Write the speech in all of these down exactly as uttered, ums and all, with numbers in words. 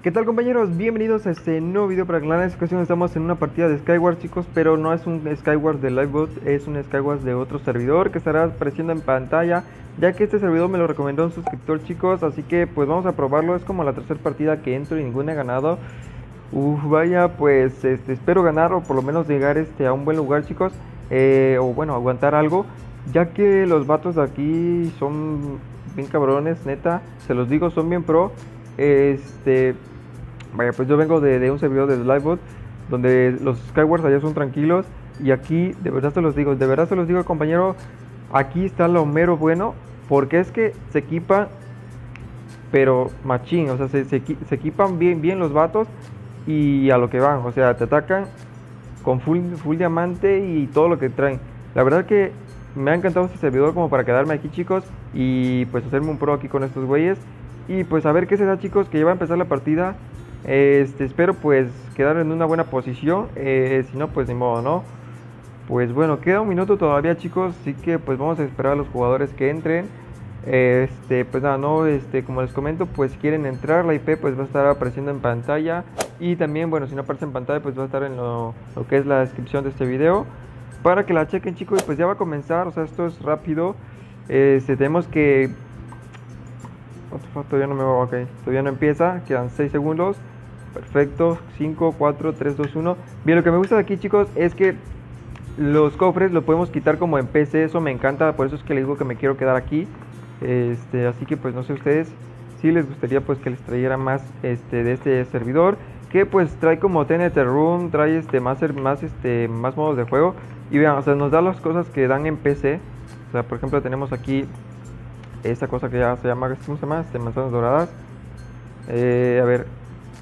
¿Qué tal, compañeros? Bienvenidos a este nuevo video para el canal. En esta ocasión estamos en una partida de Skywars, chicos, pero no es un Skywars de Livebot, es un Skywars de otro servidor que estará apareciendo en pantalla, ya que este servidor me lo recomendó un suscriptor, chicos, así que pues vamos a probarlo. Es como la tercera partida que entro y ninguna he ganado. Uf, vaya, pues este, espero ganar o por lo menos llegar este, a un buen lugar, chicos, eh, o bueno, aguantar algo, ya que los vatos de aquí son bien cabrones, neta, se los digo, son bien pro. Este... Vaya, pues yo vengo de, de un servidor de Livebot, donde los Skywars allá son tranquilos. Y aquí, de verdad se los digo, de verdad se los digo, compañero, aquí está lo mero bueno. Porque es que se equipan, pero machín, o sea, se, se, se equipan bien, bien los vatos. Y a lo que van, o sea, te atacan con full, full diamante y todo lo que traen. La verdad que me ha encantado este servidor como para quedarme aquí, chicos, y pues hacerme un pro aquí con estos güeyes. Y pues a ver qué se da, chicos, que ya va a empezar la partida. Este, espero pues quedar en una buena posición, eh, si no pues ni modo, ¿no? Pues bueno, queda un minuto todavía, chicos, así que pues vamos a esperar a los jugadores que entren. Este, pues nada, no, este, como les comento, pues si quieren entrar, la I P pues va a estar apareciendo en pantalla. Y también, bueno, si no aparece en pantalla, pues va a estar en lo, lo que es la descripción de este video, para que la chequen, chicos. Y pues ya va a comenzar, o sea, esto es rápido. Este, tenemos que... Todavía no me va, ok, todavía no empieza, quedan seis segundos. Perfecto, cinco, cuatro, tres, dos, uno. Bien, lo que me gusta de aquí, chicos, es que los cofres lo podemos quitar como en P C. Eso me encanta, por eso es que les digo que me quiero quedar aquí. Este, así que pues no sé ustedes si les gustaría pues que les trayera más este, de este servidor, que pues trae como T N T Room, trae este más, más, este, más modos de juego. Y vean, o sea, nos da las cosas que dan en P C. O sea, por ejemplo, tenemos aquí esta cosa que ya se llama, ¿cómo se llama? Este, manzanas doradas. Eh, a ver,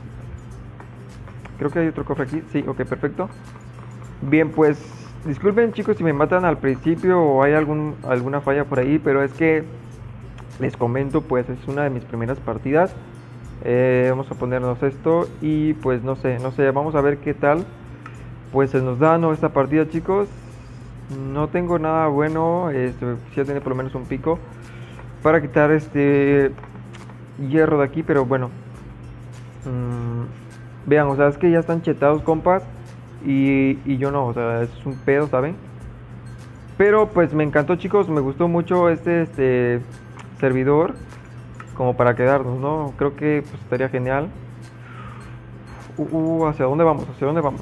creo que hay otro cofre aquí. Sí, ok, perfecto. Bien, pues disculpen, chicos, si me matan al principio o hay algún, alguna falla por ahí, pero es que les comento, pues es una de mis primeras partidas. Eh, vamos a ponernos esto y pues no sé, no sé, vamos a ver qué tal pues se nos da, ¿no?, esta partida, chicos. No tengo nada bueno, este, quisiera tener por lo menos un pico para quitar este hierro de aquí, pero bueno. Mmm, vean, o sea, es que ya están chetados, compas, y, y yo no, o sea, es un pedo, ¿saben? Pero pues me encantó, chicos, me gustó mucho este, este servidor como para quedarnos, ¿no? Creo que pues, estaría genial. Uh, uh, ¿hacia dónde vamos? ¿Hacia dónde vamos?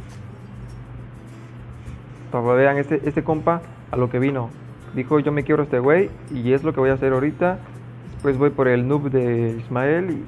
Pues, vean, este, este compa a lo que vino. Dijo, yo me quiero este güey y es lo que voy a hacer ahorita. Después voy por el noob de Ismael y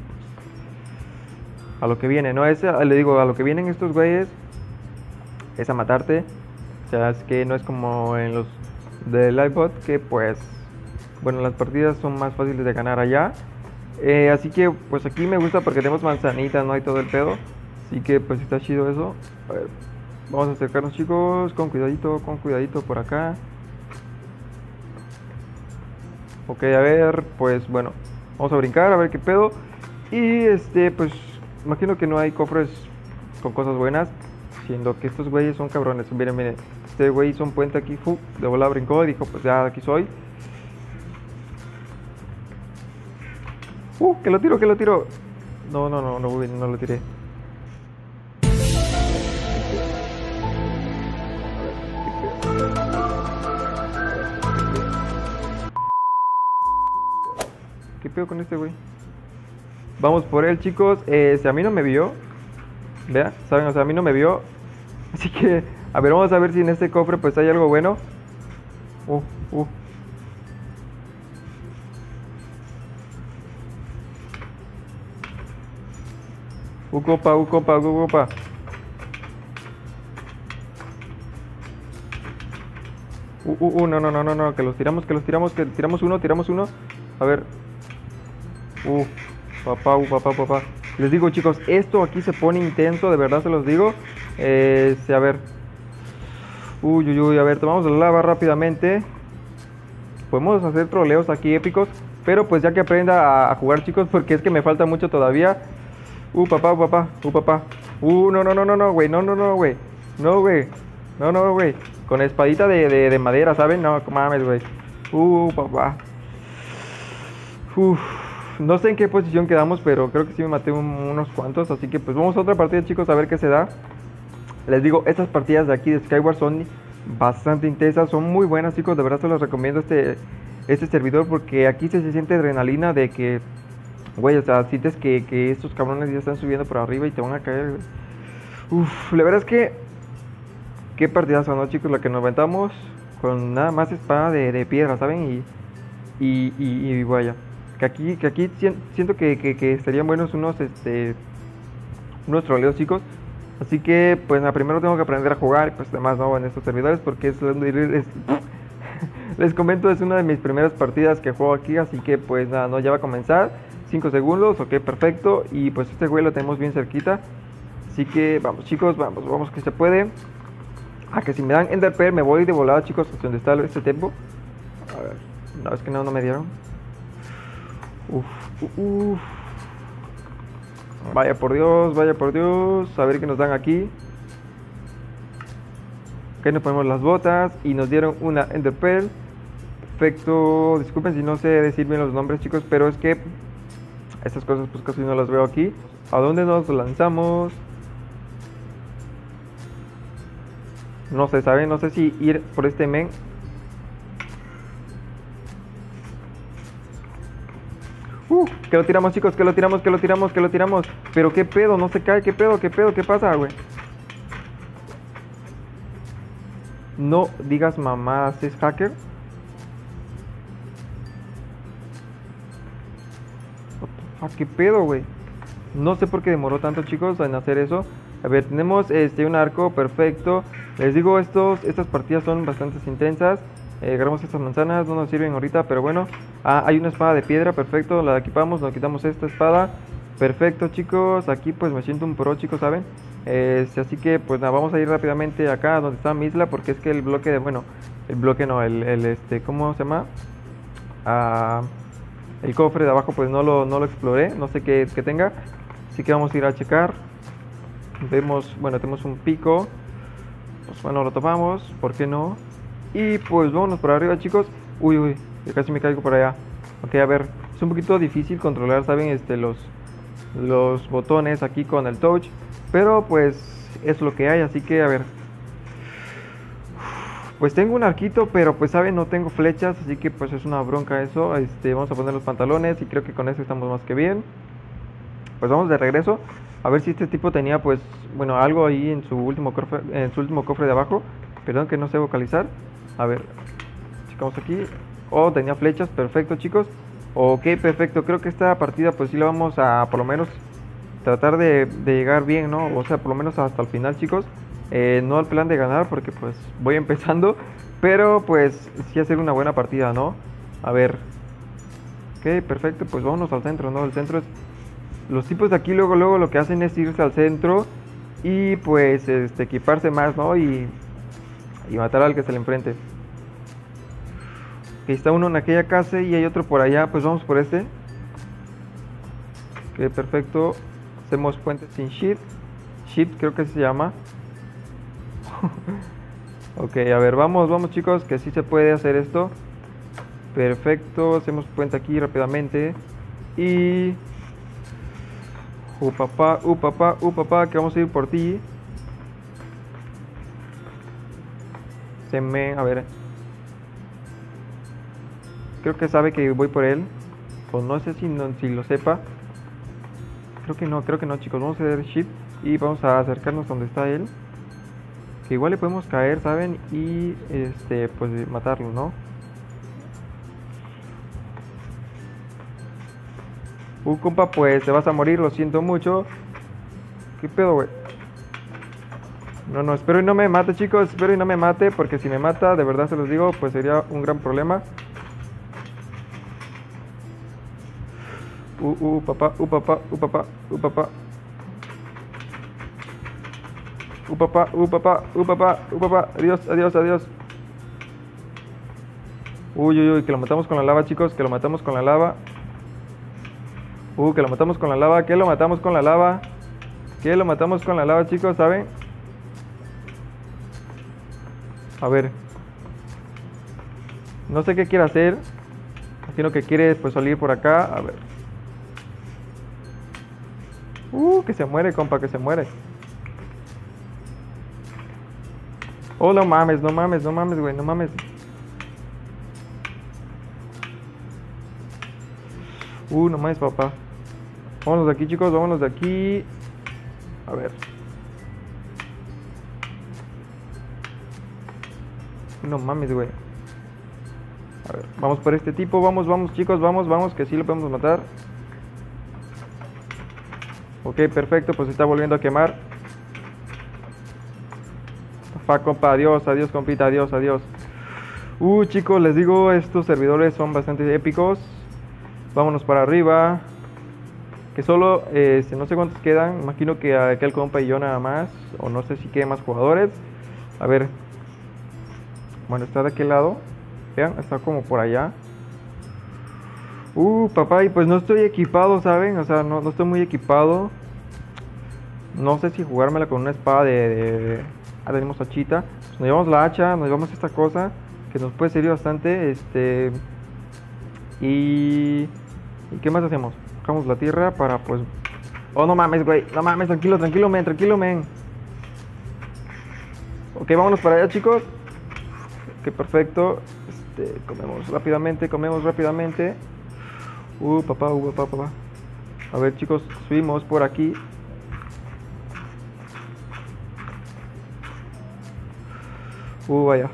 a lo que viene, ¿no? Ese, le digo, a lo que vienen estos güeyes es a matarte. O sea, es que no es como en los de Livebot, que pues, bueno, las partidas son más fáciles de ganar allá. Eh, así que pues aquí me gusta porque tenemos manzanitas, no hay todo el pedo. Así que pues está chido eso. A ver, vamos a acercarnos, chicos, con cuidadito, con cuidadito por acá. Ok, a ver, pues bueno, vamos a brincar a ver qué pedo. Y este, pues, imagino que no hay cofres con cosas buenas, siendo que estos güeyes son cabrones. Miren, miren, este güey hizo un puente aquí, fu, de bola brincó y dijo, pues ya, aquí soy. Uh, que lo tiro, que lo tiro. No, no, no, no, no, no lo tiré. ¿Qué pedo con este güey? Vamos por él, chicos. Eh, si a mí no me vio, vea, saben, o sea, a mí no me vio. Así que, a ver, vamos a ver si en este cofre pues hay algo bueno. Uh, uh. Uh, copa, uh, copa, uh, copa. Uh, uh, uh, no, no, no, no, no, que los tiramos, que los tiramos, que tiramos uno, tiramos uno. A ver. Uh, papá, uh, papá, papá. Les digo, chicos, esto aquí se pone intenso, de verdad se los digo. Eh, a ver. Uy, uy, uy, a ver, tomamos la lava rápidamente. Podemos hacer troleos aquí épicos, pero pues ya que aprenda a, a jugar, chicos, porque es que me falta mucho todavía. Uh, papá, uh, papá, uh, papá. Uh, no, no, no, no, no, güey, no, no, no, güey. No, güey. No, no, güey. Con espadita de, de, de madera, ¿saben? No, mames, güey. Uh, papá. Uf. No sé en qué posición quedamos, pero creo que sí me maté un, unos cuantos. Así que pues vamos a otra partida, chicos, a ver qué se da. Les digo, estas partidas de aquí de Skyward son bastante intensas, son muy buenas, chicos. De verdad se los recomiendo este, este servidor, porque aquí se, se siente adrenalina de que, güey, o sea, sientes que, que estos cabrones ya están subiendo por arriba y te van a caer. Uf, la verdad es que qué partidazo, ¿no, chicos? La que nos aventamos con nada más espada de, de piedra, ¿saben? Y, y, y, y vaya, que aquí, que aquí siento que, que, que estarían buenos unos, este, unos troleos, chicos. Así que, pues, nada, primero tengo que aprender a jugar, pues, además, ¿no? En estos servidores, porque es, es, les comento, es una de mis primeras partidas que juego aquí, así que, pues, nada, no, ya va a comenzar. cinco segundos, ok, perfecto. Y, pues, este güey lo tenemos bien cerquita. Así que, vamos, chicos, vamos, vamos que se puede. Ah, que si me dan Ender Pearl me voy de volada, chicos, hasta donde está este tempo. A ver, no, es que no, no me dieron. Uf, uf, uf. Vaya por Dios, vaya por Dios. A ver qué nos dan aquí. Ok, nos ponemos las botas y nos dieron una Ender Pearl. Perfecto. Disculpen si no sé decir bien los nombres, chicos, pero es que estas cosas pues casi no las veo aquí. ¿A dónde nos lanzamos? No sé, ¿saben? No sé si ir por este men. Uh, que lo tiramos, chicos, que lo tiramos, que lo tiramos, que lo tiramos. Pero qué pedo, no se cae, qué pedo, qué pedo, qué pasa, güey. No digas mamadas, ¿es hacker? What the fuck, qué pedo, güey. No sé por qué demoró tanto, chicos, en hacer eso. A ver, tenemos este un arco perfecto. Les digo, estos, estas partidas son bastante intensas. Eh, agarramos estas manzanas, no nos sirven ahorita, pero bueno. Ah, hay una espada de piedra, perfecto, la equipamos, nos quitamos esta espada. Perfecto, chicos, aquí pues me siento un pro, chicos, ¿saben? Eh, así que pues nada, vamos a ir rápidamente acá donde está mi isla, porque es que el bloque de, bueno, el bloque no, el, el este, ¿cómo se llama? Ah, el cofre de abajo pues no lo, no lo exploré, no sé qué, qué tenga. Así que vamos a ir a checar. Vemos, bueno, tenemos un pico. Pues bueno, lo tomamos, ¿por qué no? Y pues vámonos por arriba, chicos. Uy, uy, casi me caigo por allá. Ok, a ver, es un poquito difícil controlar, ¿saben? Este, los, los botones aquí con el touch. Pero pues es lo que hay, así que a ver. Pues tengo un arquito, pero pues saben, no tengo flechas, así que pues es una bronca eso. Este, vamos a poner los pantalones y creo que con eso estamos más que bien. Pues vamos de regreso. A ver si este tipo tenía pues, bueno, algo ahí en su último cofre, en su último cofre de abajo. Perdón que no sé vocalizar. A ver, checamos aquí. Oh, tenía flechas, perfecto, chicos. Ok, perfecto, creo que esta partida pues sí la vamos a por lo menos tratar de, de llegar bien, ¿no? O sea, por lo menos hasta el final, chicos. Eh, no el plan de ganar porque pues voy empezando, pero pues sí hacer una buena partida, ¿no? A ver. Ok, perfecto, pues vámonos al centro, ¿no? El centro es... Los tipos de aquí luego luego lo que hacen es irse al centro y pues este, equiparse más, ¿no? Y, y matar al que se le enfrente. Aquí está uno en aquella casa y hay otro por allá, pues vamos por este. Ok, perfecto. Hacemos puentes sin shift. Shift creo que se llama. Ok, a ver, vamos, vamos chicos, que sí se puede hacer esto. Perfecto, hacemos puente aquí rápidamente. Y... Uh, papá, uh, papá, uh, papá, que vamos a ir por ti. Se me... A ver. Creo que sabe que voy por él. Pues no sé si, no, si lo sepa. Creo que no, creo que no, chicos. Vamos a hacer shift y vamos a acercarnos donde está él. Que igual le podemos caer, ¿saben? Y, este, pues matarlo, ¿no? Uh, compa, pues te vas a morir, lo siento mucho. ¿Qué pedo, güey? No, no, espero y no me mate, chicos. Espero y no me mate, porque si me mata, de verdad se los digo, pues sería un gran problema. Uh, uh, papá, uh, papá, uh, papá, uh, papá. Uh, papá, uh, papá, uh, papá, uh, papá. Adiós, adiós, adiós. Uy, uy, uy, que lo matamos con la lava, chicos, que lo matamos con la lava. Uh, que lo matamos con la lava, que lo matamos con la lava. Que lo matamos con la lava, chicos, ¿saben? A ver. No sé qué quiere hacer. Imagino que quiere pues salir por acá. A ver. Uh, que se muere, compa, que se muere. Oh, no mames, no mames, no mames, güey, no mames. Uh, no mames, papá. Vámonos de aquí, chicos, vámonos de aquí. A ver. No mames, güey. A ver, vamos por este tipo, vamos, vamos, chicos, vamos, vamos, que sí lo podemos matar. Ok, perfecto, pues se está volviendo a quemar. Fa, compa, adiós, adiós, compita, adiós, adiós. Uh, chicos, les digo, estos servidores son bastante épicos. Vámonos para arriba. Que solo, eh, no sé cuántos quedan. Imagino que aquel compa y yo nada más. O no sé si queden más jugadores. A ver. Bueno, está de aquel lado. Vean, está como por allá. Uh, papá, y pues no estoy equipado, ¿saben? O sea, no, no estoy muy equipado. No sé si jugármela con una espada de... de... Ah, tenemos hachita. Pues nos llevamos la hacha, nos llevamos esta cosa que nos puede servir bastante. Este... Y... ¿Y qué más hacemos? Buscamos la tierra para pues... Oh, no mames, güey. No mames, tranquilo, tranquilo, men, tranquilo, men. Ok, vámonos para allá, chicos. Ok, perfecto. Este, comemos rápidamente, comemos rápidamente. Uh, papá, uh, papá, papá. A ver, chicos, subimos por aquí. Uh, vaya.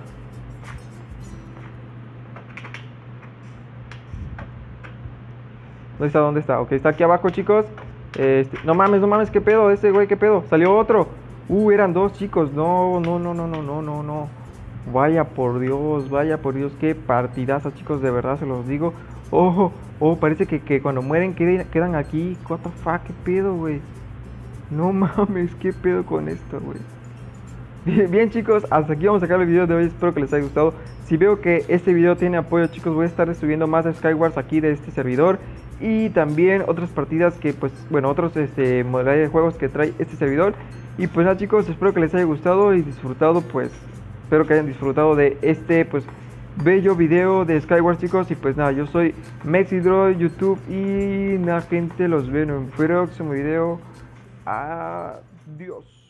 ¿Dónde está? ¿Dónde está? Ok, está aquí abajo, chicos. Este, no mames, no mames, qué pedo, ese güey, qué pedo. Salió otro. Uh, eran dos, chicos. No, no, no, no, no, no, no, no. Vaya por Dios, vaya por Dios, qué partidaza, chicos, de verdad se los digo. Ojo, oh, parece que, que cuando mueren quedan, quedan aquí. What the fuck, qué pedo, güey. No mames, qué pedo con esto, güey. Bien, bien, chicos, hasta aquí vamos a sacar el video de hoy, espero que les haya gustado. Si veo que este video tiene apoyo, chicos, voy a estar subiendo más de Skywars aquí de este servidor. Y también otras partidas que, pues, bueno, otros este, modalidades de juegos que trae este servidor. Y pues nada, chicos, espero que les haya gustado y disfrutado, pues, espero que hayan disfrutado de este, pues, bello video de Skywars, chicos. Y pues nada, yo soy Mexidroid, YouTube, y nada, gente, los veo en un próximo video. Adiós.